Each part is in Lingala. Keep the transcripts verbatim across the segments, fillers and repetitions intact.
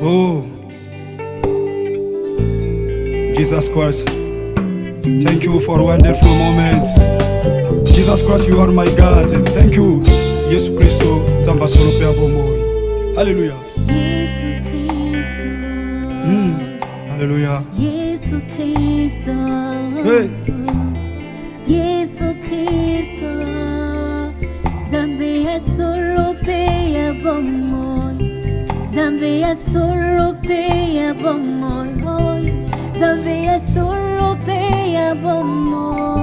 Oh, Jesus Christ, thank you for wonderful moments. Jesus Christ, you are my God. Thank you, Yesu Kristo, Zamba solo pe abomo. Hallelujah. Yesu Kristo. Mm. Hallelujah. Yesu Kristo. Hey. Yesu Kristo. Zambe ya solo pe abomo. Zambe ya solo pe abomo. Zambe ya solo pe abomo.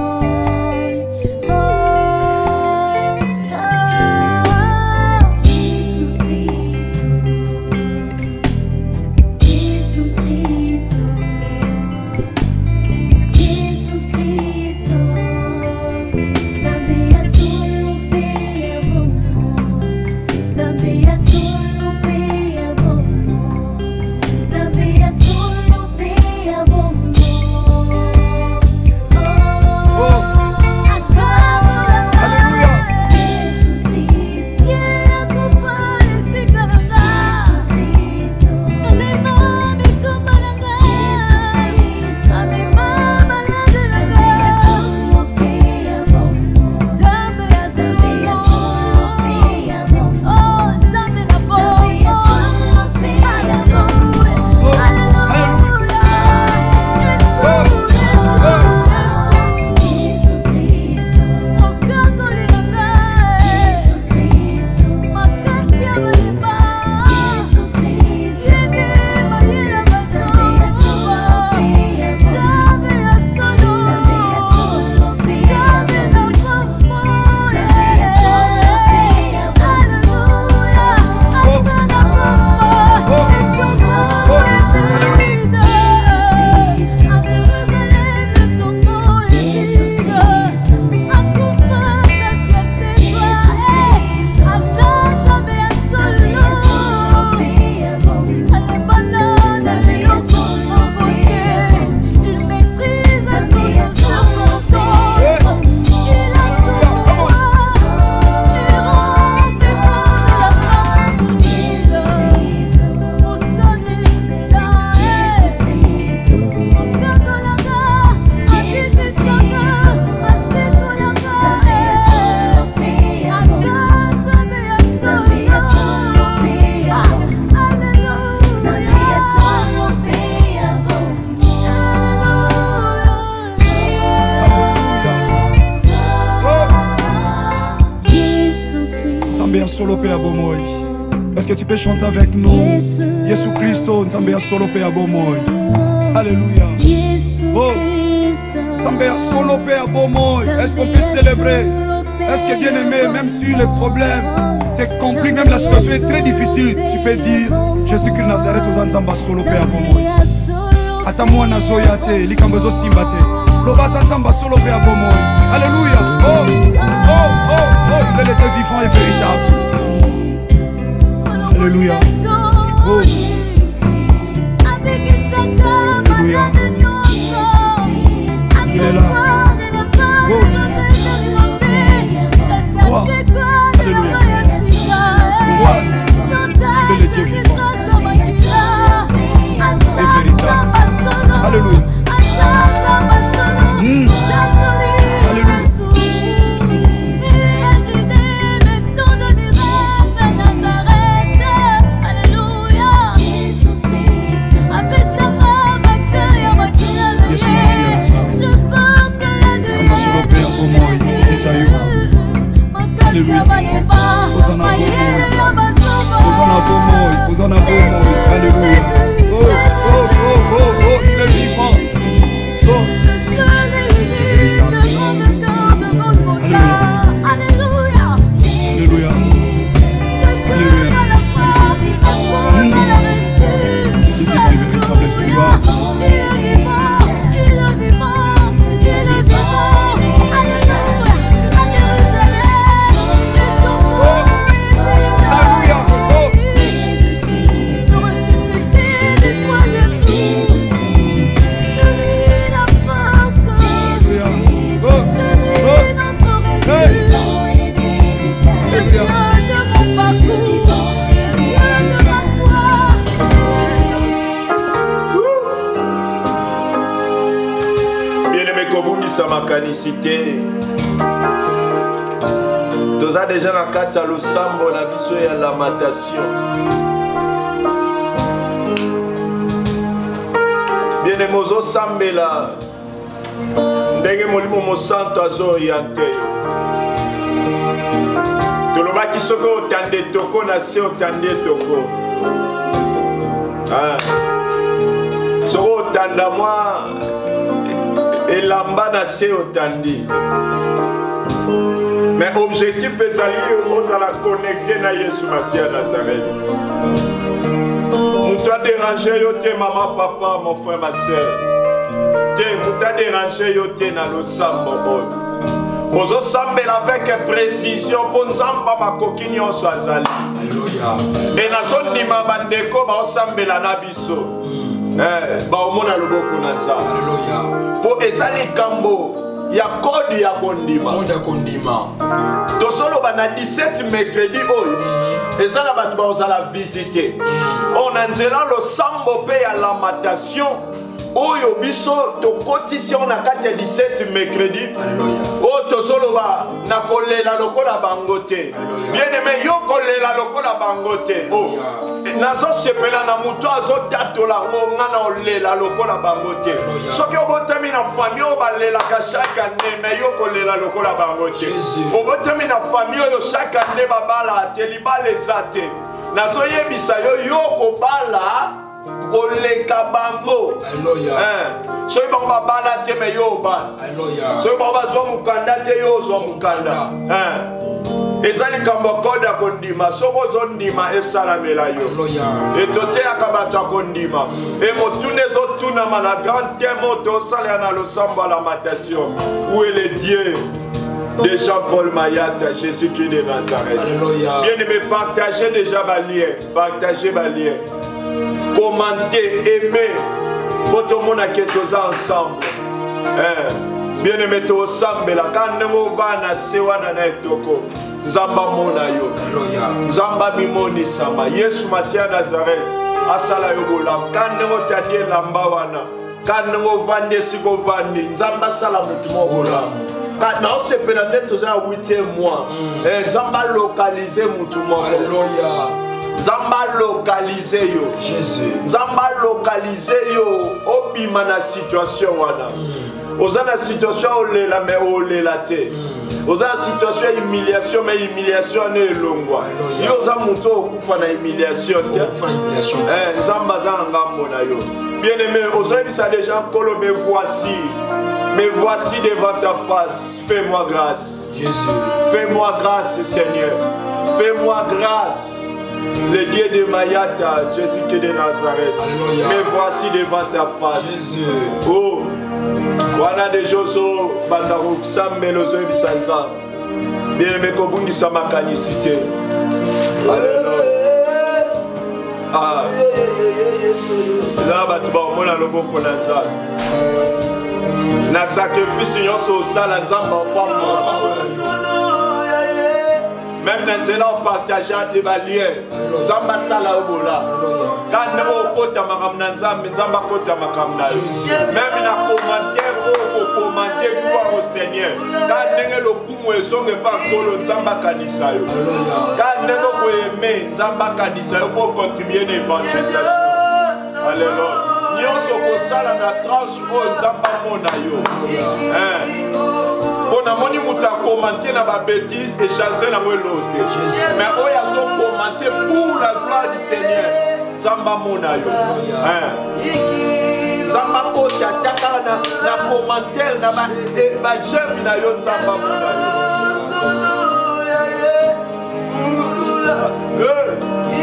Solo pe abomoy. Est-ce que tu peux chanter avec nous? Yesu Christo, Nzambe solo pe abomoy. Alléluia. Oh, Nzambe solo pe abomoy. Est-ce qu'on peut célébrer? Est-ce que bien aimé, même si les problèmes te compliquent, même la situation est très difficile, tu peux dire Jésus-Christ Nazareth aux Nzamba solo pe abomoy. Ata mwana zoya te, likambo zo simba te. Loba Nzamba solo pe abomoy. Alléluia. Oh, oh, oh, oh, il est le Dieu vivant et véritable. Alléluia. Oh. Alléluia. Il est là. Oh. Wow. Alléluia. Wow. Il est le Dieu vivant et véritable. Alléluia. Mmh. Alléluia. bongisa makanisité. Toza déjà na kati ya losambo na biso ya lamentation. Bien aimé ozo sambela ndenge molimo mosanto azo orienté yo. Tolobaki soki otande toko na se otande toko. Ah. Soki otanda mwa elamba na se otandi. Mais objectif ezali ozala connecté na Yesu Masia Nazareth. Mouta déranger yo te maman papa mon frère ma soeur. Te mouta déranger yo te na losambo boy. Ozo sambela avec précision pour nzamba makoki nyonso azali. Alléluia. Et nazo ndima bandeko ba osambela na biso. Eh ba omona loboko na nzamba. Alléluia. Po ezali kambo ya code ya kondima. Code ya kondima. Tosolo bana dix-sept mercredi oyo. Ezala batu ba osala visiter. On anzela lo sambo pe ya lamentation. Oyo biso tokotisi on a kati ya dix-sept mercredi. O tosolo ba na kolela lokola bangote. Bien aimé yo kolela lokola bangote. Oh. Nazo sepela na muto azo tatola ngonga na olela lokola bangote. Soki obotami na famille o balela ka chaque année mais yo kolela lokola bangote. Obotami na famille yo chaque année babala te libale zate. Nazo yebisa yo yo ko bala oleka bango. Alléluia. Hein. Soki bango babala te me yo ba. Alléluia. Soki bango bazwa mukanda te yo zo mukanda. Hein. Ezali kambo koda kondima soko zondima esalamela yo. Alléluia. Et tote akabato kondima. Et motune zo tuna mala grand thème to sala na lo samba lamentation. Où est le Dieu de Jean-Paul Mayata, Jésus-Christ de Nazareth. Alléluia. Bien aimé, partagez déjà ma lien, partagez ma lien. Commentez, aimez, votre monde a quelque chose ensemble. Eh, bien aimé, tout ensemble, la canne movana, sewana na etoko. Zamba mona yo. Zamba mimoni sama. Yesu Masia Nazareth. Asala yo bolam. Canne motanie lambawana. Canne movande siko vandi. Zamba sala mutumo bolam. Na se pelande toza huitième mois. Eh, zamba localiser mutumo. Alléluia. Zamba localiser yo. Jésus. Zamba localiser yo. Obima na situation wana. Oza na situation olela me olela te. Oza na situation humiliation mais humiliation ne longwa. Yo za muto okufa na humiliation te. Eh, zamba za ngambo na yo. Bien aimé, oza bisa déjà kolo me voici. Me voici devant ta face. Fais-moi grâce. Jésus. Fais-moi grâce, Seigneur. Fais-moi grâce. Le Dieu de Mayata, Jésus-Christ de Nazareth. Alléluia. Me voici devant ta face. Jésus. Oh, wana de joso bandaro sambelo zo bisanza. Bien aimé kobungi sama kanisité. Alléluia. Ah. Là batu ba mona loboko na nzala. Na sacrifice nyonso sala nzamba pamba. Même maintenant on partage les baliens. Nzamba sala obola. Quand on kota makamna nzambe nzamba kota makamna. Même na commentaire ko commenter gloire au Seigneur. Quand ndenge lokumu ezonge pa kolo nzamba kanisa yo. Quand ndenge ko aimer nzamba kanisa yo pour contribuer à l'évangélisation. Alléluia. Nyonso ko sala na tranche o nzamba mona yo. Hein. On a moni muta commenter na ba bêtise et chanter na mo l'autre. Mais on y a son commenter pour la gloire du Seigneur. Zamba mona yo. Hein. Zamba kota taka na na commentaire na ba e ba j'aime na yo zamba mona yo.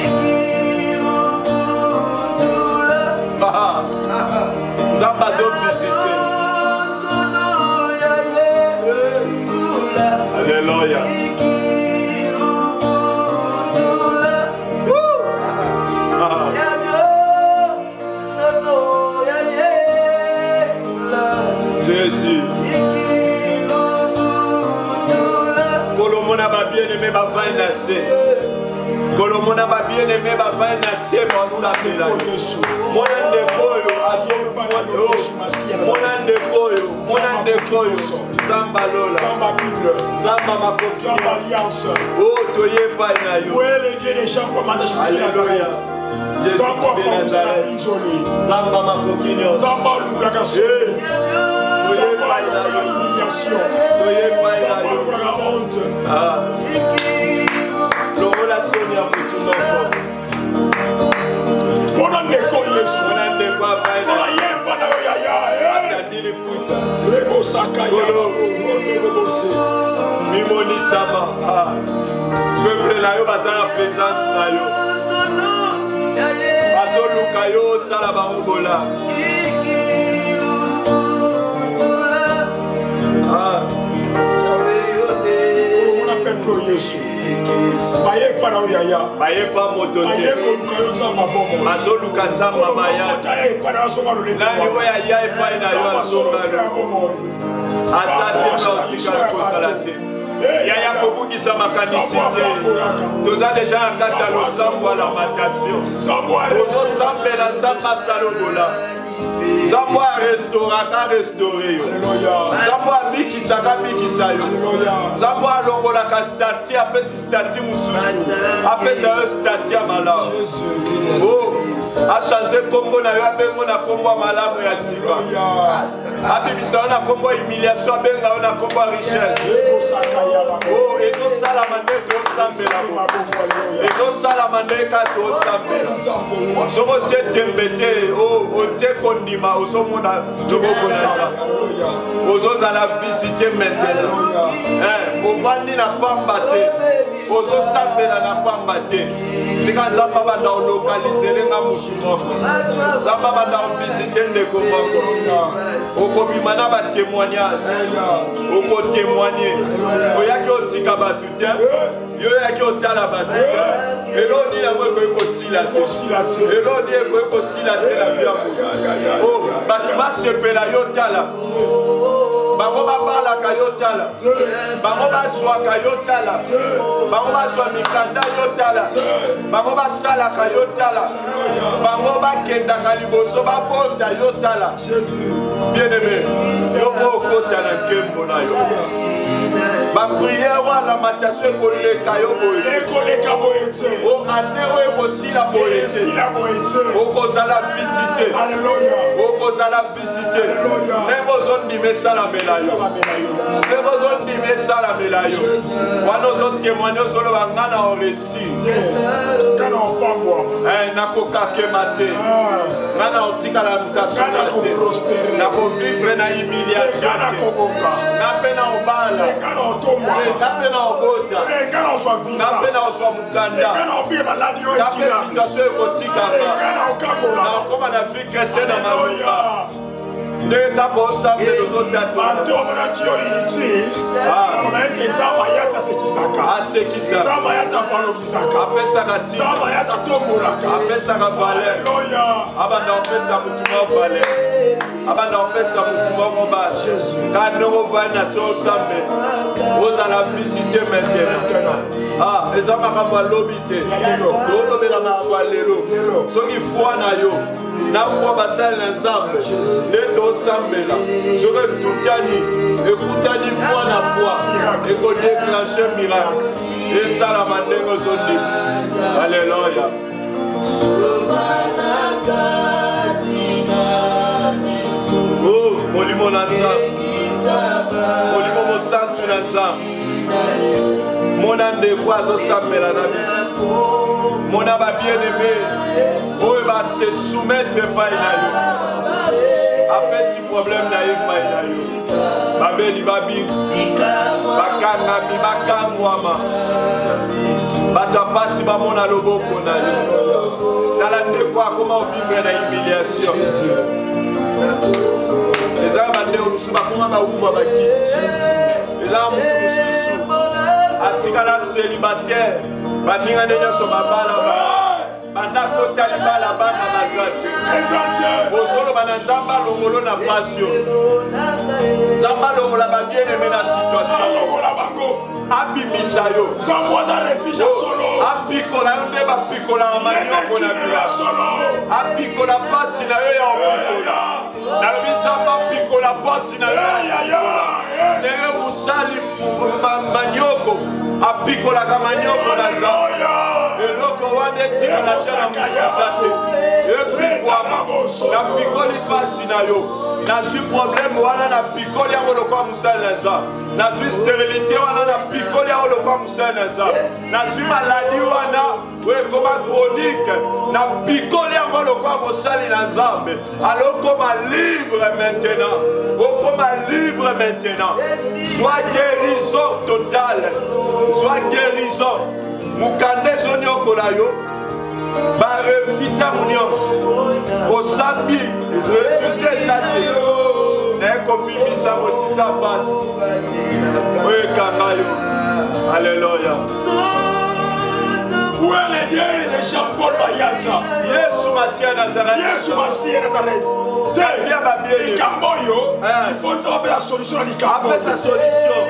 Ah. Zamba do visiter. Alléluia. Jésus. Colomona va bien aimer ma vaine assez. Kolomona ba bien aimé ba va na sema osambela. Mona ndekoyo azoyo. Mona ndekoyo, mona ndekoyo. Zamba lola. Zamba Bible. Zamba makoki. Zamba alliance. Oh toye pa na yo. Où est le Dieu des champs comme Manda Jésus de Nazareth? Zamba Pamusa na Pinjoli. Zamba makoki. Zamba Lulaka Sou. Zamba Lulaka humiliation. Zamba Lulaka honte. Ah. Lola Sonia Mutumo. Mona ndeko Yesu. Mona ndeko afaina. Mona yemba na yo ya ya. Andili puta. Rebo Saka ya. Mimoni Sama. Ah. Peuple na yo bazana présence na yo. Bazo luka yo sala barobola. Ah. On appelle pour Yesu. Baye para yaya. Baye pa motote. Baye ko luka yo nzamba bomo. Bazo luka nzamba maya. Baye para so malo leto. Nani boya ya e pa na yo azonga lo. Asante sautika ko salate. Yaya kobungisa makanisite. Toza deja na kati ya losambo ya lamentation. Ozosambela nzamba salobola. Nzambo a restaurant a restauré yo. Nzambo a bikisaka bikisa yo. Nzambo a longolaka stati apesi stati mususu. Apesa yo stati ya malamu. Oh, a changé kombo na yo abengo na kombo ya malamu ya sika. Abibisa yo na kombo ya humiliation abenga yo na kombo ya richesse. Oh, ezosalama nde tosambela bo. Ezosalama nde ka tosambela. Soko tie tembe te, oh, otie kondima ozomona toboko neza. Ozozala visite maintenant. Eh, ovandi na pamba te. Ozosambela na pamba te. Tika nzamba banda olokalize nga mutu moko. Nzamba banda visite ndeko moko. Okobima na ba témoignage. Oko témoigner. Oyaki otika batu te. Yo yaki otala batu te. Elo ni yango ekosila te. Elo ni ekosila te la vie yako. Oh, batu basepela yo tala. Bango babalaka yo tala. Bango bazwaka yo tala. Bango bazwa mikanda yo tala. Bango basalaka yo tala. Bango bakendaka liboso babota yo tala. Bien-aimé, yo okota na nkembo na yo. Ma prière wa lamentation ekoleka yo boye. Ekoleka boye te. O anewe ekosila boye te. Okozala visite. Okozala visite. Nebozondime salamela yo. Nebozondime salamela yo. Wana ozotémoigne ozoloba nga na oresi. Eh, nakokakema te. Nga na otikala mukasuna te. Nakovivre na humiliation te. Nape na obala. Nape na obota. Nape na oswa mukanda. Nape situation ekotikama. Nakoma na vie chrétienne na maluba. Nde tako osambe ozotatoa. Asekisa. Apesaka tina. Apesaka valer. Abanda opesa mutu valer. Abanda opesa mutu moko basi. Kanongo vai na so osambe. Ozala visite maintenant. Ah, eza makambo alobi te. Tolobela makambo lelo. Soki foi na yo. Na foi basali na Nzambe. Nde tosambela. Soki tutani, ekutani foi na foi. Eko déclencher miracle. Esalama ndenge ozondima. Alléluia. Oh, molimo na Nzambe. Molimo mosantu na Nzambe. Mona ndeko azosambela na bino. Mona ba bien-aimé. Oyo ba se soumettre epai na yo. Apesi problème na ye epai na yo. Babeli babinga. Bakangami bakangwama. Bato apasi bamona loboko na yo. Tala ndeko akoma ovivre na humiliation. Ezala bande olusu bakoma bawumba bakisi. Ezala mutu mususu atikala célibataire baninga nde nyonso babala bandako otali bala bana baza te ozoloba na Nzambe alongolo na pasi yo. Nzambe alongola babieneme na situation abimisa yo. apikola yo nde bapikola na manioko na bino apikola pasi na yo ya opikola nalobi nzambe apikola pasi na yo ndenge mosali manioko apikolaka manioko na nzambe eloko wana etika na tia na mosisa te epikwama napikoli pasi na yo nazwi problème wana napikoli yango lokwa mosali na nzambe nazwi stérilité wana napikoli yango lokwa mosali na nzambe nazwi maladi wana ekoma chronique napikoli yango lokwa mosali na nzambe alokoma libre maintenant okoma libre maintenant soit guérison totale soit guérison mukanda ezoniokola yo barefita mu nyonso osambi refute eza te naye komimisa mosisa pasi oyo ekanga yo alleluya. Où est le Dieu de Jean-Paul Bayanza? Yesu Masia Nazareth. Yesu Masia Nazareth. Viens ma bien. Ikamboyo. Il faut que tu aies la solution à l'Ikamboyo. Après sa solution.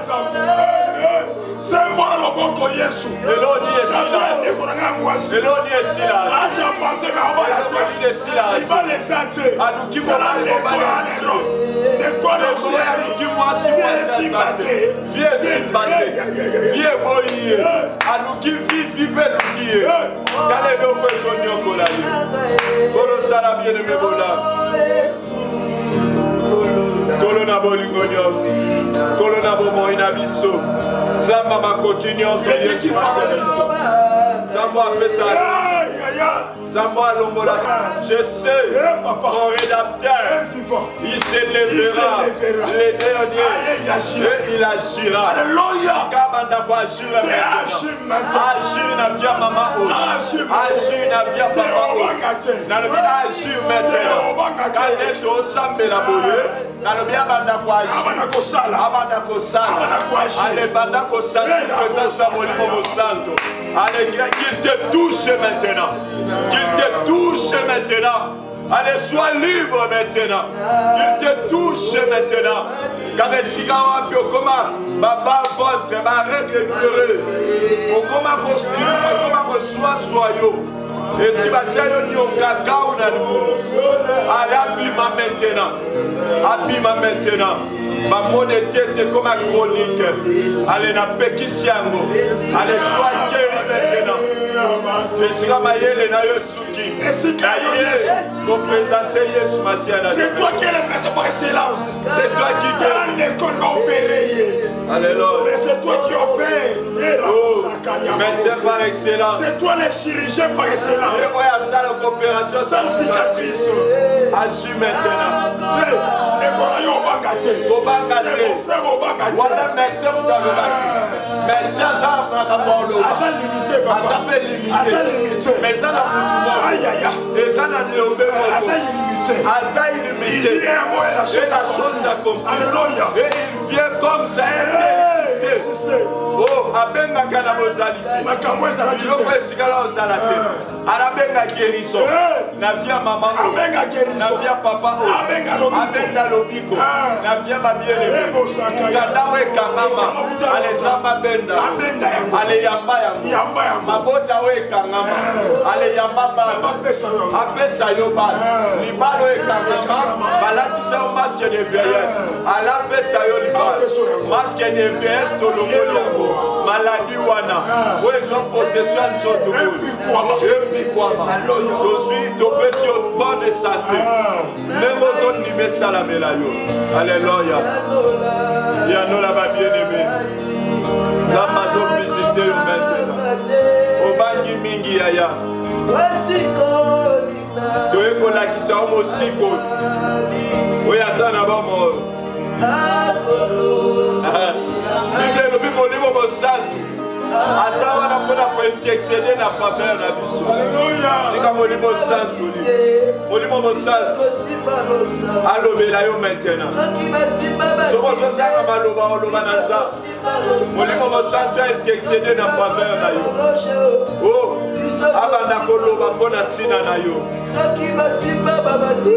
C'est moi le bon pour Yesu. Eloni est là. Eloni est là. J'ai pensé à moi la terre. Il va les aider. À nous qui vont aller. L'école est aussi. Viens Simbaté. Viens Simbaté. Viens Moïse. À nous qui vivent, vivent l'oublier. Kale do kwezonyo kolali. Kolo sala bien aimé bola. Kolo na bolingo nyonso. Kolo na bomo ina biso. Zamba makoki nyonso Yesu biso. Zamba apesa. Zamba alongola. Je sais, mon rédacteur, il s'élèvera. Les derniers, et il agira. Alléluia. Kabanda kwa agir maintenant. Agir na via maman. Agir na via papa. Na le bien agir maintenant. Quand on s'ambe la boye. Na le bien banda kwa agir. Abanda kosala. Abanda kosala. Allez banda kosala. Présence à Molimo Santo. Allez, qu'il te touche maintenant. Qu'il te touche maintenant. Allez, sois libre maintenant. Qu'il te touche maintenant. Car les cigares, comme baba ventre, ma règle douloureuse. On commence à construire, on commence à sois soyaux. Et si ma tia yo nyo kakao na lumu. Allez, abima maintenant. Abima maintenant. Ma monnaie tête comme un chronique. Allez, na pekisiango. Allez, sois guéri maintenant. C'est toi qui es le maître par excellence. C'est toi qui guéris. L'école va opérer. Alléluia. Mais c'est toi qui opères. Médecin par excellence. C'est toi le chirurgien par excellence. Sans cicatrice. Agis maintenant. Voilà médecin vous avez médecin ça va limité. Mais ça n'a plus de et ça n'a pas Asa illimité. Et la chose s'accomplit. Et il vient comme ça. Oh, abenga kana bozalisi. Yoko esikala ozalate. Alabenga guérison. Na via maman. Abenga guérison. Na via papa. Abenga lobiko. Abenga lobiko. Na via ba bien-aimé. Kadawe kangama. Ale zamba benda. Ale yamba yamba. Yamba yamba. Mabota we kangama. Ale yamba baba. Apesa yo baba. Libalo e kangama. Balatisa o masque de vieillesse. Ala pesa yo libalo. Masque de vieillesse to lomolo. Maladie wana. Où ils ont possession de son tour. Et puis quoi? Je suis tombé sur bonne santé. Les mots ont nimé salamelayo. Alléluia. Il y a nous là-bas bien-aimés. Zamazo visité maintenant. Obangi mingi yaya. Toye kolakisa omo siko. Oya zana bomo. Bible no bible libo mo santo. Azawa na pona ko intercéder na faveur na biso. Alléluia. Tika mo libo santo li. Mo libo mo santo. Alobela yo maintenant. Somo so sanga maloba oloba na nza. Mo libo mo santo intercéder na faveur na yo. Oh. Abana koloba pona tina na yo. Soki basimba babati.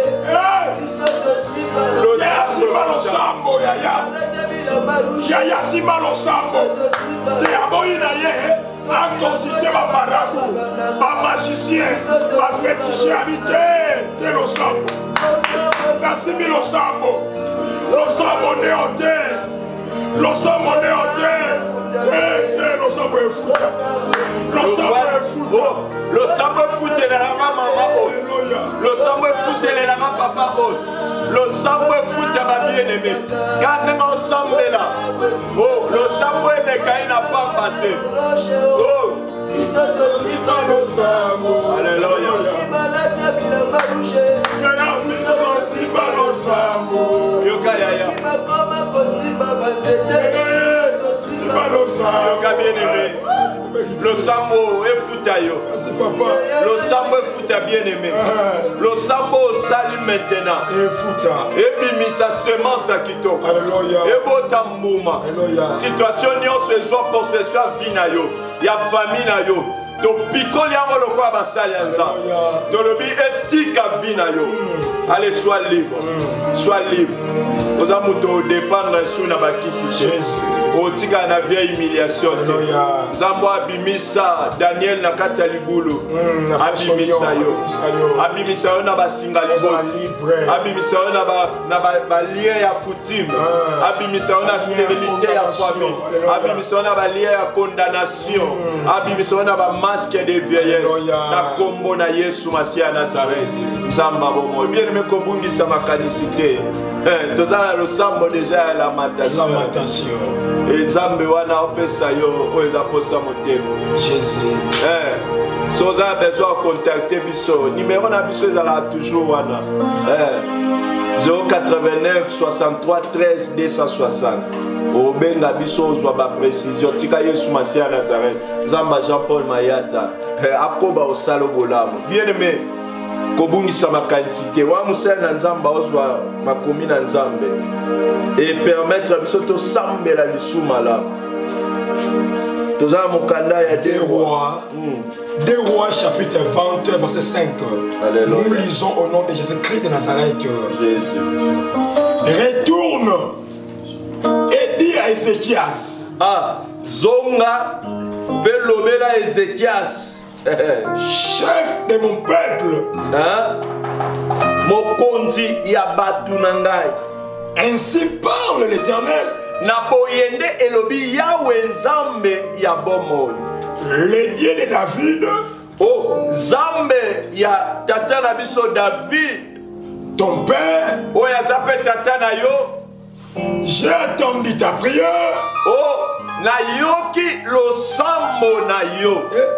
Yaya simba lo sambo yaya. Yaya simba lo sambo. Te aboyi na ye. Inconscité ma marabout, ma magicien, ma féticheur habité, t'es le sambo. Merci mille au sambo. Le sambo néanté. Le sambo néanté. T'es le sambo est foutu. Le sambo est foutu. Le sambo est foutu, la maman. Le sambo est foutu, la maman papa. Le sambo est foutu, ma bien-aimée. Quand on ensemble là. Oh, le sambo est de Caïn n'a pas battu. Oh. Alléluia. Yoka yaya. Yoka bien aimé. Le sambo est foutayo. Le sambo est fouta bien aimé. Le sambo sali maintenant. Et bimi sa semence à kito. Et bota mouma. Situation nyonso ezwa possession vina yo. Ya famille na yo. To pikoli yango lokwa basali yanza. To lobi etika vina yo. Allez, sois libre. Sois libre. Aux amours dépendre sous na bakisi. O tika na vieille humiliation. Zambo abimisa Daniel na kati ya libulu. Abimisa yo. Abimisa yo na basinga libulu. Abimisa yo na ba na ba lien ya coutume. Abimisa yo na stérilité ya famille. Abimisa yo na ba lien ya condamnation. Abimisa yo na ba masque de vieillesse. Na kombo na Yesu Masia Nazareth. Zamba bomo. Bien aimé kobungisa makanisité. Eh, tozala le sambo déjà la matation. La matation. Et Zambe wana opesa yo oza posa motema. Jésus. Eh, si vous avez besoin de contacter biso, numéro na biso ezala toujours wana. Eh, zéro quatre-vingt-neuf soixante-trois treize deux cent soixante. Au benga biso ozwa ba précision tika Yesu Masia Nazareth. Zamba Jean-Paul Mayata. Eh, akoba osalo bolamu. Bien aimé. Kobungisa makanisité wa musana nzamba ozwa makomi na nzambe et permettre biso to sambela lisuma la tozala mokanda ya deux rois mm. deux rois chapitre vingt verset cinq. Alléluia. Nous lisons au nom de Jésus-Christ de Nazareth. Jésus. Retourne et dis à Ézéchias. Ah, zonga pelobela Ézéchias. Chef de mon peuple, hein? Mokonzi ya batu nangai. Ainsi parle l'Éternel. Na boyende elobi Yahweh Nzambe ya bomoi. Le Dieu de David. Oh, Nzambe ya tata na biso David. Ton père. Oh, ya zape tata na yo. J'ai entendu ta prière. Oh, na yoki lo sambo na yo. Eh?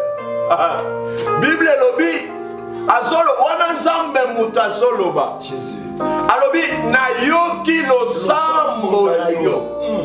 Bible lobi azolo wana nzambe mutu azoloba Jésus alobi na yoki lo sambo na yo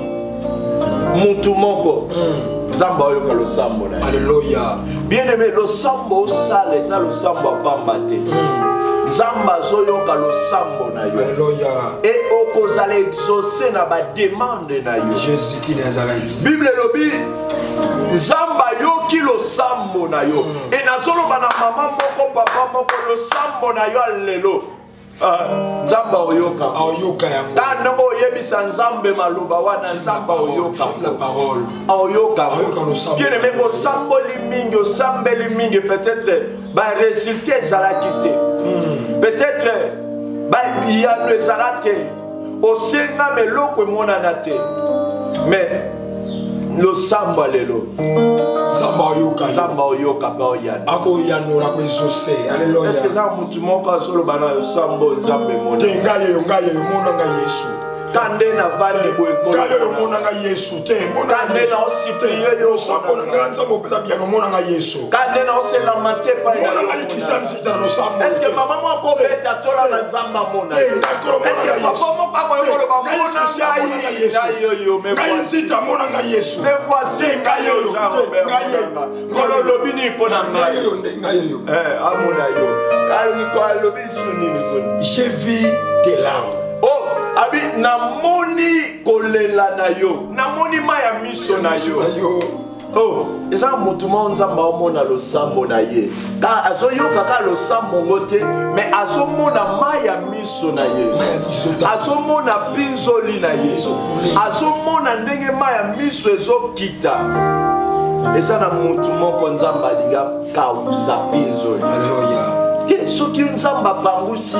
mutu moko nzambe oyoka lo sambo na yo. Alléluia. Bien aimé, lo sambo osala eza lo sambo apamba te. Nzambe azoyoka lo sambo na yo. Alléluia. Et okozala exaucer na ba demande na yo. Jésus qui Nazareth. Bible lobi Nzamba yoki lo sambo na yo. Mm. E nazoloba na mama moko papa moko lo sambo na yo alelo. Uh, Nzamba oyoka. Oyoka yango. Tanda bo yebisa Nzambe maloba wana Nzamba oyoka. La parole. Oyoka. Oyoka lo sambo. Bien aimé ko sambo li mingi o sambe li mingi peut-être ba résultat ezala kité. Mm. Peut-être ba biyano ezala te. O senga meloko monana te. Mais lo samba lelo samba oyoka samba oyoka pa oyana ako yano la ko exaucer. Alléluia. Est-ce que ça mutu moko solo bana lo sambo nzambe mona tenga yo ngaye yo mona nga Yesu kande na vale boyeko ngaye yo mona nga Yesu te mona kande na osiprie yo sambo nga nzambo pesa bien mona nga Yesu kande na osela mate pa mona nga ikisanzi tana no sambo. Est-ce que maman moko beta tola na nzamba mona est-ce que papa moko akoyo lo ba mona nga Yesu yo yo me voici ta mona nga Yesu me voici nga yo ngaye kolo lobini pona ngaye yo ngaye yo eh amona yo ali ko lobi sunini ko je vis tes larmes. Oh, abi namoni kolela na yo, namoni maya miso na yo. Oh, eza motuma nzamba omona lo sambo na ye. Ka azoyoka ka lo sambo ngote, mais azomona maya miso na ye. Azomona pinzoli na ye. Azomona ndenge maya miso ezokita. Et ça na mutu moko nzamba linga kausa pinzoli. Alléluia. Ke soki nzamba pangusi.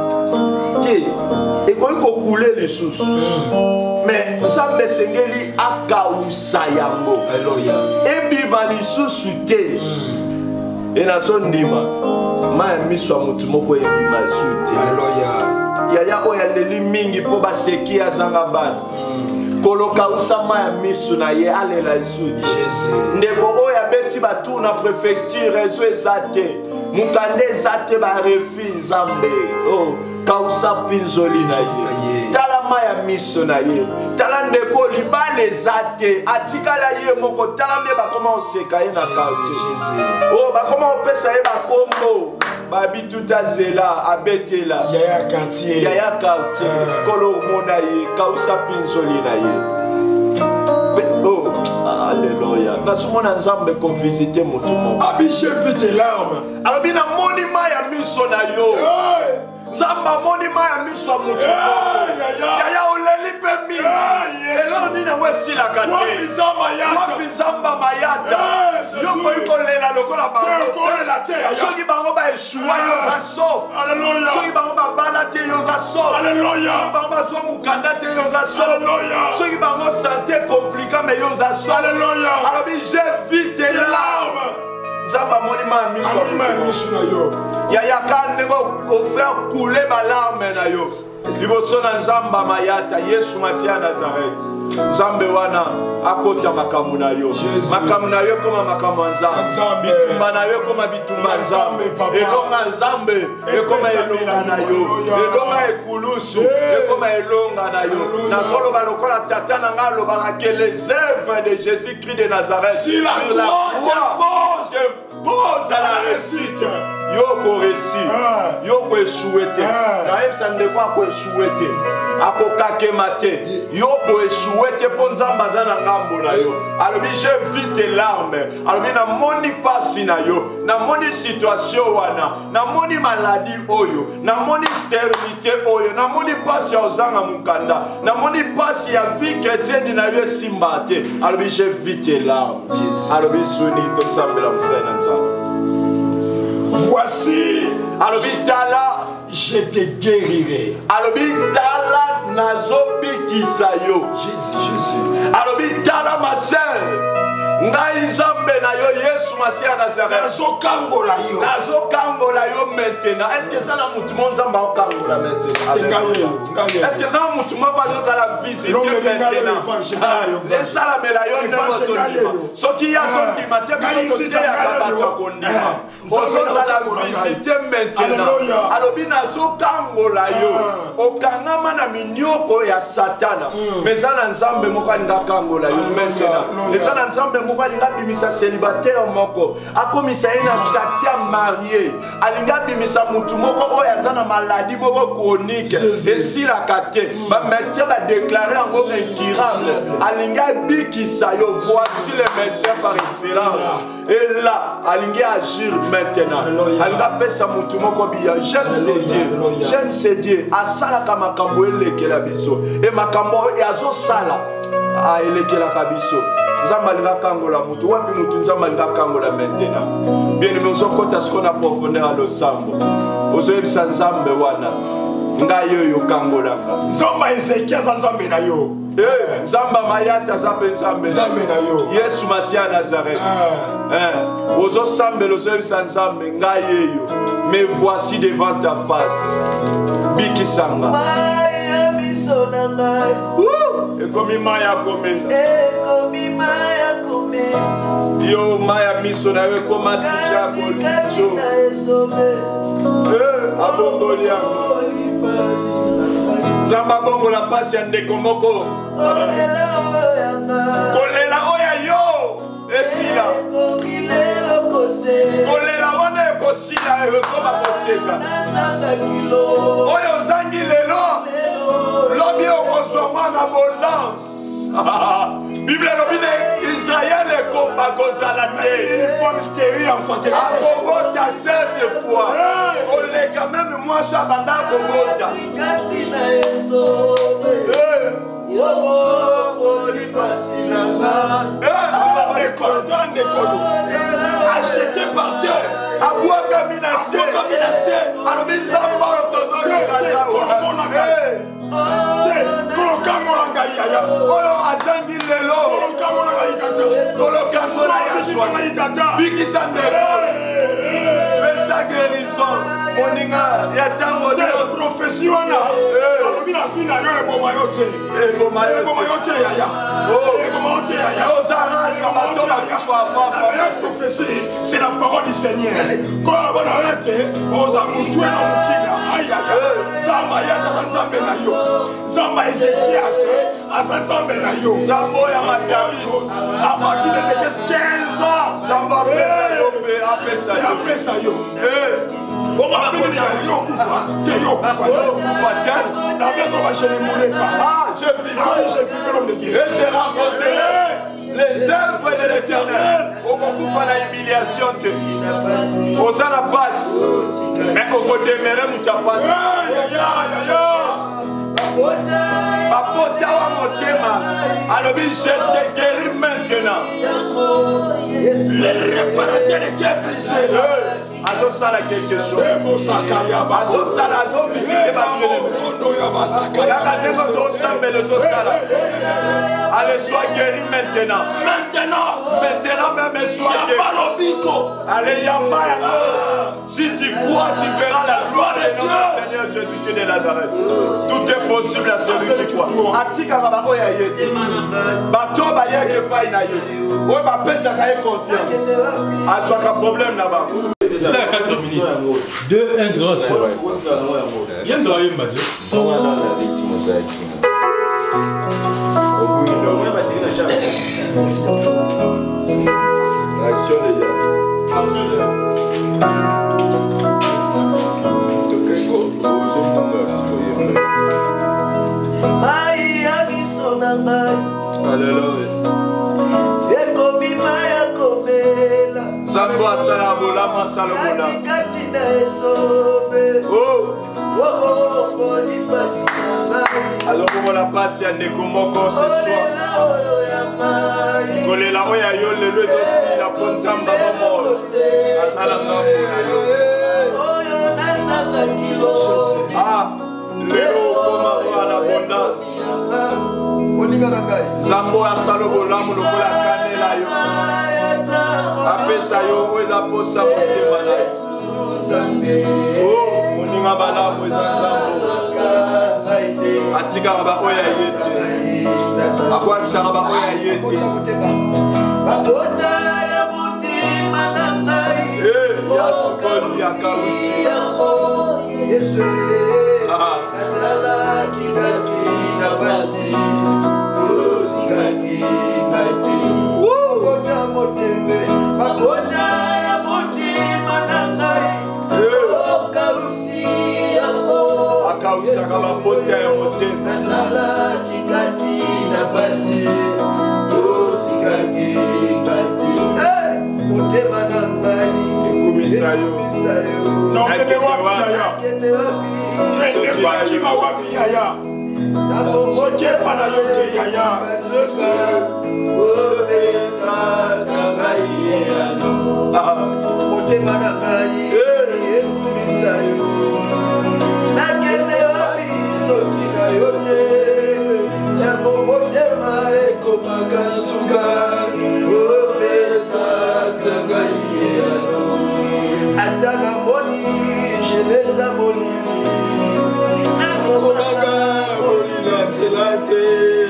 Ke et ko ko couler les sous. Mais nzamba sengeli akausa yango. Alléluia. Et biba li susute. Et na son ndima. Ma miswa mutu moko ebima sute. Alléluia. Yaya oya leli mingi po ba seki azanga bana. Koloka usama ya misu na ye alela isudi. Jésus. Ndeko oya beti batu na préfecture ezo ezate. Mukande ezate ba refi nzambe. Oh, kausa pinzoli na ye. Tala maya misu na ye. Tala ndeko libale ezate. Atikala ye moko tala mbe ba koma oseka ye na kauti. Jésus. Oh, ba koma opesa ye ba kombo. Babi tout azela abetela. Yaya quartier. Yaya quartier. Uh. Kolo mona ye kausa pinzoli na ye. Oh, alléluia. Nasumona nzambe ko visiter moto moko. Abiche vite tes larmes. Alors bina monima ya miso na yo. Hey. Nzamba monima ya miso moto moko. Yaya oleli pe mi. Elo ni na wesi la kate. Wapi nzamba yata. Wapi nzamba mayata. Yo ko iko lela lokola bango. Ko lela te. Soki bango ba eshua yo za so. Alléluia. Soki bango ba bala te yo za so. Alléluia. Soki bango ba zwa mukanda te yo za so. Alléluia. Soki bango santé compliqué mais yo za so. Alléluia. Alors bi j'ai vite tes larmes. Zamba monima miso. Monima miso na yo. Yaya kane ko faire couler ma larme na yo. Liboso na nzamba mayata Yesu Masia Nazareth. Nzambe wana akota makamu na yo. Makamu na yo koma makamu nzambe. Bitumba na yo koma bitumba nzambe. Elonga nzambe ekoma elonga na yo. Elonga ekulusu ekoma elonga na yo. Na solo balokola tata na ngalo barake les œuvres de Jésus-Christ de Nazareth sur la croix pose à la réussite. Yoko réussi. Yoko échoué. Naïm sande kwa ko échoué. Ako kakemate. Yoko échoué pour nzamba na ngambo na yo. Alors j'ai vite tes larmes. Alors na moni pasi na yo. Na moni situation wana. Na moni maladie oyo. Na moni stérilité oyo. Na moni pasi ya ozanga mukanda. Na moni pasi ya vie chrétienne na yo simbate. Alors j'ai vite tes larmes. Alors bisoni to sambela musana nzamba. Voici, alobi tala, je te guérirai. Alobi tala nazobi kisayo. Jésus, Jésus. Alobi tala ma sœur. Ngai nzambe na yo Yesu Masia Nazareth. Nazo kangola yo. Nazo kangola yo maintenant. Est-ce que ça na mutu mon nzamba o kangola maintenant? Est-ce que ça mutu mo ba zo la visiter maintenant? Les sala mela yo ne mo zo. Soki ya zo di matin biso te ya kabata kondima. Ozo la visiter maintenant. Alobi nazo kangola yo. Okangama na minyoko ya satana. Mais ça na nzambe mo ka nga kangola yo maintenant. Les ça na nzambe alinga bimisa célibataire moko akomisa ina statia marié alinga bimisa mutu moko oyo azana maladie moko chronique esila kate ba médecin ba déclarer en incurable alinga bikisa yo voici le médecin par excellence et là alinga agir maintenant alinga pesa mutu moko biya j'aime ce Dieu j'aime ce Dieu asala kama makambo elekela biso et makambo yazo sala a elekela kabiso nzamba linga kangola mutu wapi mutu nzamba linga kangola maintenant bien aimé ozokota siko na profondeur à losambo ozoyebisa nzambe wana ngai oyo kangolanga nzamba Ezekia za nzambe na yo eh nzamba mayata zape nzambe nzambe na yo Yesu Masia Nazareth eh ozosambela ozoyebisa nzambe ngai oyo me voici devant ta face bikisanga maya biso na ngai ekomi maya komela ekomi maya komela yo maya miso na yo ekoma sija koliso eh abongoli yango nzamba bongola pasi ya ndeko moko kolela oyo yo esila kolela wana ekosila ekoma koseka oyo ozangi lelo lobi okozwa mwana abondance Bible lobi ne Israël ekomba kozala te une femme stérile enfantée akobota cette fois oleka même mwasi abanda akobota acheté par terre. Abouaka menacé. Abouaka menacé. Alobi nzamba otozoki kaza. Kolokangola ngai yaya. Oyo azangi lelo. Kolokangola ngai kata. Kolokangola yaswa. Bikisa ndeko. Pesa guérison. Moninga ya tango de prophétie wana. Alobi na vie na yo eboma yo te. Eboma yo te yaya. Eboma yo te yaya. Ozara sabato la kufa papa. La prophétie, c'est la parole du Seigneur. Quand on a arrêté, on a mutué dans le Kina. Aïe aïe aïe. Zamba yata zanzambe na yo. Zamba Ezekias. Azanzambe na yo. Zambo ya mataris. À partir de quinze ans. Zamba pesa yo pe apesa yo. Apesa yo. Eh. On va venir à yo kufa. Que yo kufa. Kufa tiens. La maison va chez les moulins pas. Ah, je vis. Ah, je vis l'homme de Dieu. Et j'ai rencontré les œuvres de l'Éternel. Au concours de la humiliation, aux la passe. Mais au côté de mes rêves, tu as passé. Papa, mon thème. Alors, je te guéris maintenant. Le réparateur qui est brisé. Azo sala quelque chose. Azo sala, azo visiter ma bien-aimé. Allez, sois guéri maintenant. Maintenant. Maintenant même, sois guéri. Allez, Yamba. Si tu crois, tu verras la gloire de notre Seigneur Jésus-Christ de Nazareth. Tout est possible à celui qui croit. Atika Rabako Yayeti. Bato Bayeke Painaye. Oui, ma paix, ça a confiance. Ah, soit un problème là-bas. C'est à quatre minutes. deux un zéro trois. Il y a un zéro un badé. Action les gars. Alléluia. Zambo asala bola masala bola. Oh. Alors comment la passe ya nekomoko ce soir. Kolela oya yo le le dosi la ponzamba momo. Asala ngambo na yo. Ah, lelo koma wala bonda. Zambo asala bola mu lokola kanela yo. Apesa yo weza posa motema na yo. Oh, moninga bala weza nzambo. Atika raba oya yete. Akwakisa raba oya yete. Eh, ya sukoli ya kausi. Ah. Akawusaka bapota ya motema. Ekumisa yo. Nakende wapi yaya? Kende wapi wapi yaya? Soke pana yote yaya. Motema na ngai ekumisa yo. Nakende wapi soki na yo te. Yango motema ekomaka suga. Opesaka ngai yano. Ata namoni jeleza molimi. Nakomaka molilatelate.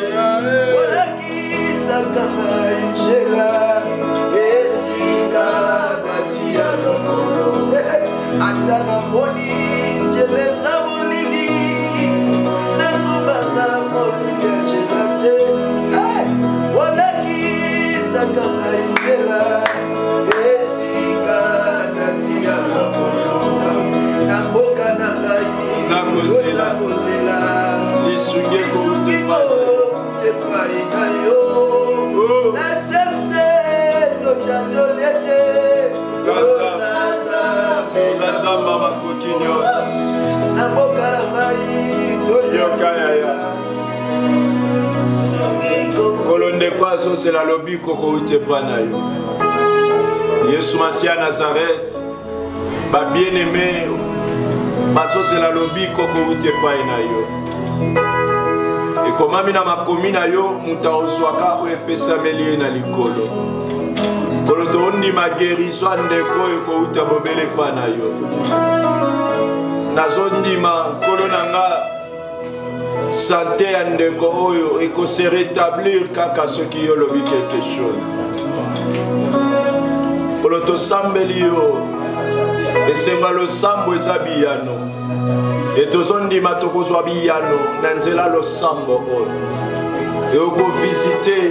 Olakisaka ngai njela. Ata namoni jeleza molili. Nakobanda molili ya njela te. Olakisaka ngai njela. Esika natia na mboka na nga bazo c'est la lobby koko ute pana yo. Yesu Masia Nazareth, ba bien aimé, bazo c'est la lobby koko ute pana yo. Et comment mina makomi na yo muta ozwaka o epesa melie na likolo. Kolo to ndi ma guérison ndeko ko uta bobele pana yo. Nazo ndima kolo nanga santé ya ndeko oyo eko se rétablir kaka soki yo lobi quelque chose. Kolo to sambeli yo esenga lo sambo eza biyano. Et tozondima tokozwa biyano na nzela lo sambo oyo. Et oko visiter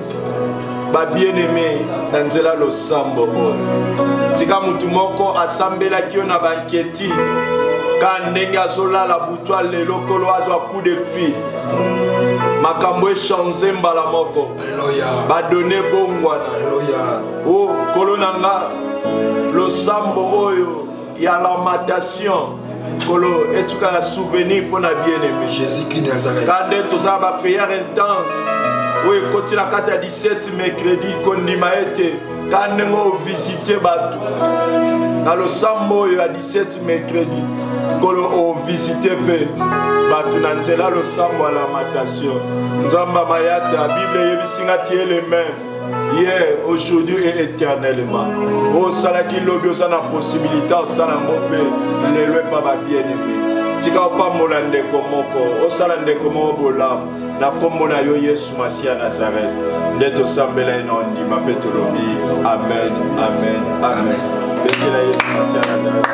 ba bien-aimé na nzela lo sambo oyo. Tika mutu moko asambela kio na banketi ka ndenge azolala butwa lelo kolo azwa coup de fil. Makambo echange mbala moko. Alléluia. Badone bongwana. Alléluia. Oh kolo nanga lo sambo oyo ya lamentation. Kolo etuka la souvenir pour na bien-aimé. Jésus-Christ de Nazareth. Quand tu as ma prière intense. Oui, quand il a quatre à dix-sept mercredi, quand il m'a été, quand il m'a visité, dans le sambo, il y a dix-sept mercredi, quand il a visité, dans le sambo à la matation. Nzamba Mayata, la Bible est les mêmes, hier, aujourd'hui et éternellement. Oh, ça là qui lobby, ça la possibilité, ça la mopé, ne le pas bien-aimé. Tika pa molande komoko, o salande komo bolam. Na kombo na yo Yesu Masia Nazareth. Ndeto sambela ina ndima petolobi. Amen, amen, amen. Betela Yesu Masia Nazareth.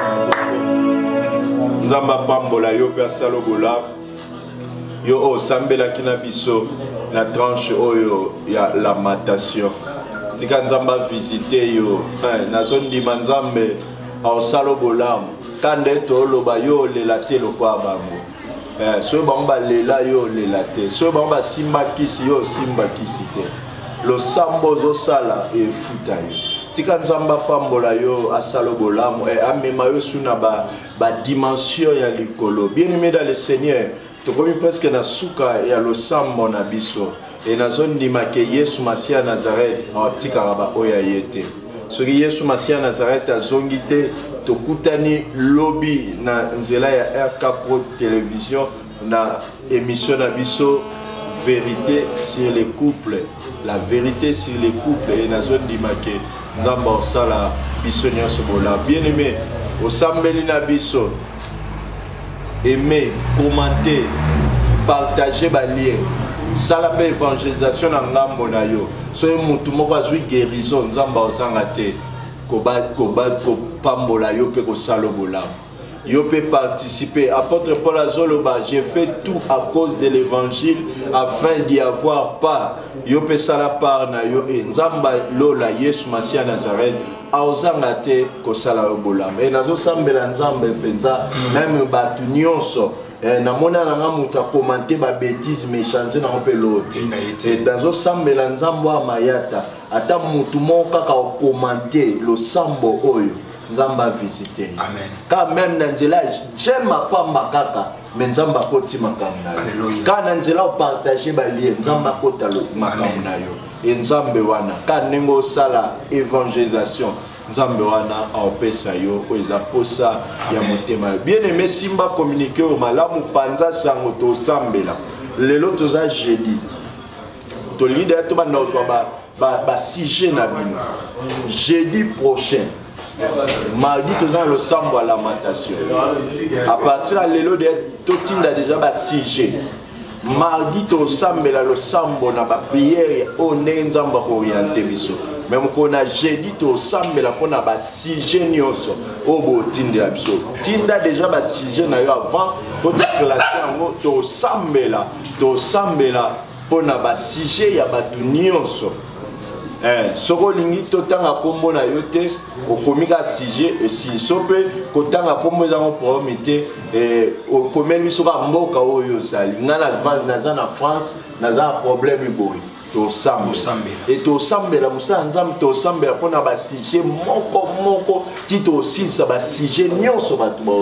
Nzamba pambola yo pe salo bola. Yo o sambela kina biso na tranche oyo ya lamentation. Tika nzamba visiter yo. Na zone di manzambe au salo bolam. Kande to loba yo le late lo kwa bango. Eh so bamba lela yo le late. So bamba simba kisi yo simba kisi te. Lo sambo zo sala e futa yo. Tika nzamba pambola yo asalo bolamu e amema yo suna ba ba dimension ya likolo. Bien-aimé dans le Seigneur, to komi presque na suka ya lo sambo na biso. E na zone di make Yesu Masia Nazareth o tika raba oya yete. Soki Yesu Masia Nazareth azongi te tokutani lobby na nzela ya R K Pro télévision na émission na biso vérité sur les couples, la vérité sur les couples et na zone di make nzamba osala biso nyonso bola. Bien-aimé, osambeli na biso, aimer, commenter, partager ba lien. Sala pe évangélisation na ngambo na yo. So mutu moko azwi guérison nzamba osanga te. Koba koba ko pambola yo pe ko salo bola. Yo pe participer. Apôtre Paul azoloba, j'ai fait tout à cause de l'évangile afin d'y avoir part. Yo pe sala part na yo e nzamba lola Yesu Masia Nazareth aozanga te ko sala bola. Et nazo sambela nzambe penza même batu nyonso. Na mona nanga muta commenter ba bêtises méchanceté na pe l'autre. Et dans sambela nzambo a mayata ata mutu mo kaka commenter lo sambo oyo nzamba visiter. Amen. Quand même na nzela j'aime pamba kaka mais nzamba koti makanga. Alléluia. Quand na nzela partager ba lien nzamba kota lo makanga yo. Et nzambe wana quand nengo sala évangélisation nzambe wana aopesa yo oza posa ya motema. Bien-aimé simba communiquer au malamu panza sango to sambela. Lelo toza jeudi. To leader to banda oswa ba ba, ba sujet na bino. Jeudi prochain. Mardi toza le sambo à lamentation. À partir de lelo de totinda déjà ba sujet. Mardi to sambela le sambo na ba prière o nzamba orienté biso. Même qu'on a jeudi to sambela pona ba sujet nyonso obo tindela biso. Tinda déjà ba sujet na yo avant ko to classer ngo to sambela to sambela pona ba sujet ya batu nyonso. Eh soko lingi to tanga kombo na yo te okomika sujet e si sope ko tanga kombo za ngo promete eh okomeli soka mboka oyo sali ngana na na France na za problème boy. To sambela et to sambela musa nzam to sambela pona ba sujet moko moko tito sisa ba sujet nyonso batu bos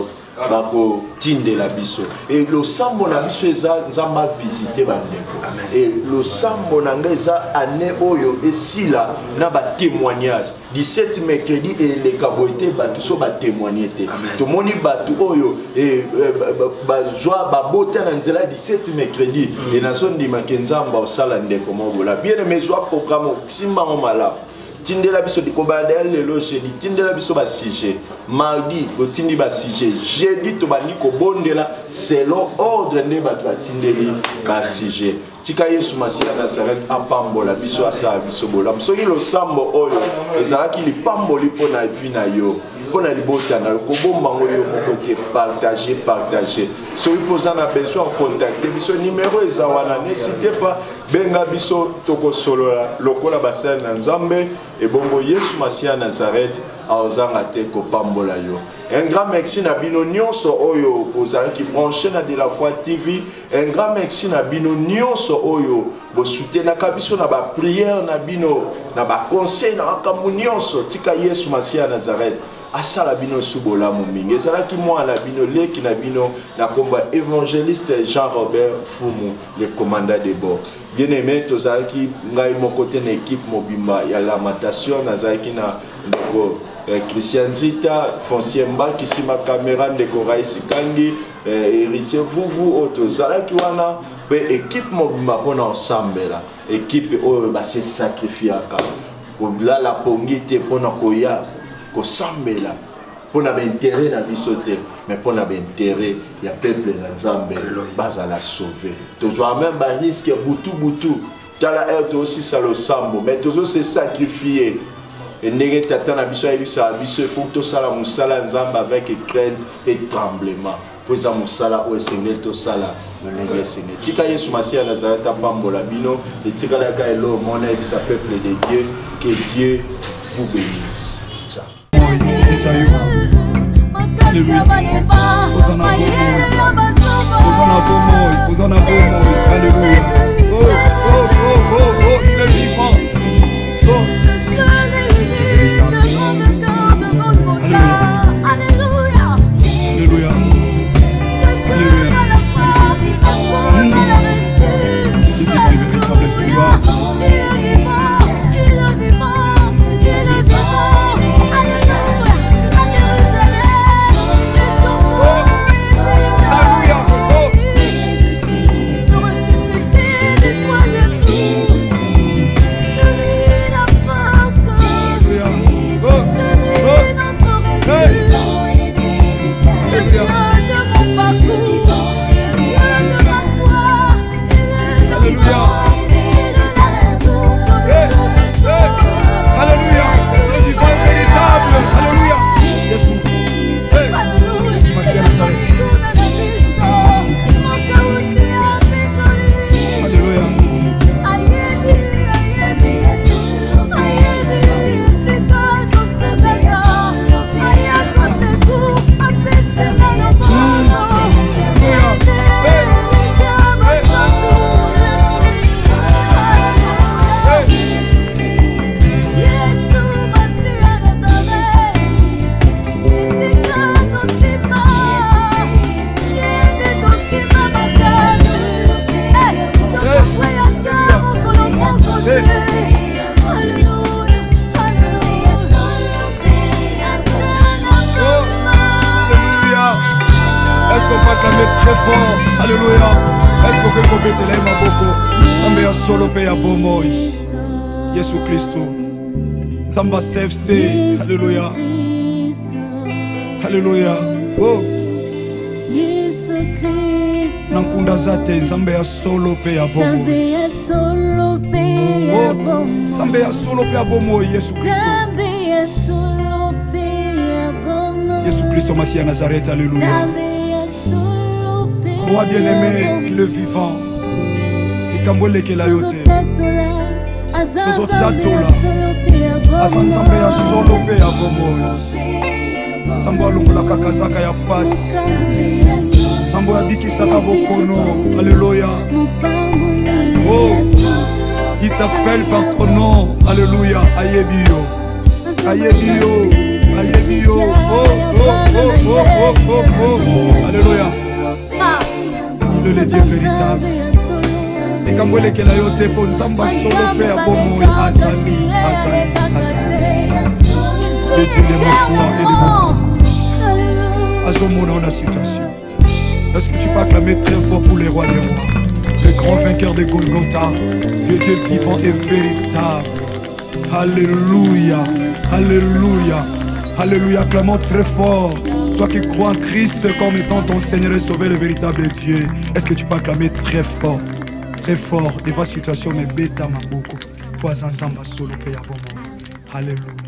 bako tinde la biso et le sambo na biso eza nzamba visiter bandeko et le sambo na ngeza année oyo esila na ba témoignage dix-sept mercredi et les kaboité batu so ba témoigner te to moni batu oyo et ba joie ba bote na nzela dix-sept mercredi et na son di makenzamba osala ndeko mobola bien aimé joie programme simba ngomala tindela biso dikobanda lelo jeudi tindela biso ba sujet mardi botindi ba sujet jeudi to bandi ko bondela selon ordre ne bato batindeli ba sujet tika Yesu Masia Nazareth apambola biso asa biso bola soki lo sambo oyo ezalaki lipamboli pona vina yo pona libota na ko bomba ngoyo moko te partager partager soki poza na besoin contacter biso numéro ezawana n'hésitez pas benga biso toko solola lokola basel na Nzambe et bongo Yesu Masia Nazareth aozanga te ko pambola yo. Un grand merci na bino nyonso oyo ozalaki branché na de la foi T V. Un grand merci na bino nyonso oyo bo soutenaka biso na ba prière na bino na ba conseil na makambo nyonso tika Yesu Masia Nazareth asala bino subola mumingi ezalaki mwana bino leki na bino na komba évangéliste Jean-Robert Fumu le commandant de bord. Bien aimé tozalaki ngai moko te na équipe mobimba ya lamentation nazalaki na ndeko eh, Christian Zita Foncier Mbaki sima caméra ndeko Raisi Kangi eh, héritier vuvu oto zalaki wana pe équipe mobimba pona ensemble la équipe oyo ba se sacrifiaka pour la la pongite pona koya ko sambela pona ba intérêt na biso te mais pona ba intérêt ya peuple na Nzambe baza la sauver toujours même ba risque butu butu tala est aussi ça le sambo mais toujours se sacrifier et ndenge tata na biso ebisa biso faut to sala musala Nzambe avec crainte et tremblement pour ça musala o sengel to sala ndenge sengel tika Yesu Masia Nazareth apambola bino et tika la ka elo mona ebisa peuple de Dieu que Dieu vous bénisse. Alléluia. Hosanna Bomoy, Hosanna Bomoy, Alléluia. Oh, oh, oh, oh, oh, il est vivant. Oh. Alléluia. Alléluia. Alléluia. Il est véritable espoir. Yesu Kristo Zamba C F C Alléluia Alléluia Oh Nankunda zate Nzambe ya solo pe ya bomo Oh Nzambe ya solo pe ya bomo Yesu Kristo Yesu Kristo Masia Nazareth Alléluia Roi bien-aimé il est vivant Ikambole ke la yote Tozo tatola Asa Nzambe ya solo pe ya bomo Sambo alungula kakazaka ya pasi Sambo ya bikisaka bokono Alléluia Oh Il t'appelle par ton nom Alléluia Ayebio Ayebio Ayebio Oh oh oh, oh, oh, oh. Alléluia. Il est le Dieu véritable. Et quand vous voulez que la yote pour nous samba solo père bomo azali azali azali. Le Dieu de mon foi et de mon azomona la situation. Est-ce que tu peux acclamer très fort pour les rois des rois, le grand vainqueur de Golgotha, le Dieu vivant et véritable. Alléluia, alléluia, alléluia. Acclamons très fort. Toi qui crois en Christ comme étant ton Seigneur et Sauveur, le véritable Dieu. Est-ce que tu peux acclamer très fort, très fort devant la situation, mais bêta ma beaucoup. Alléluia.